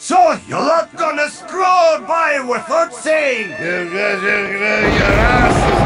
So you're not gonna scroll by without saying, Your ass is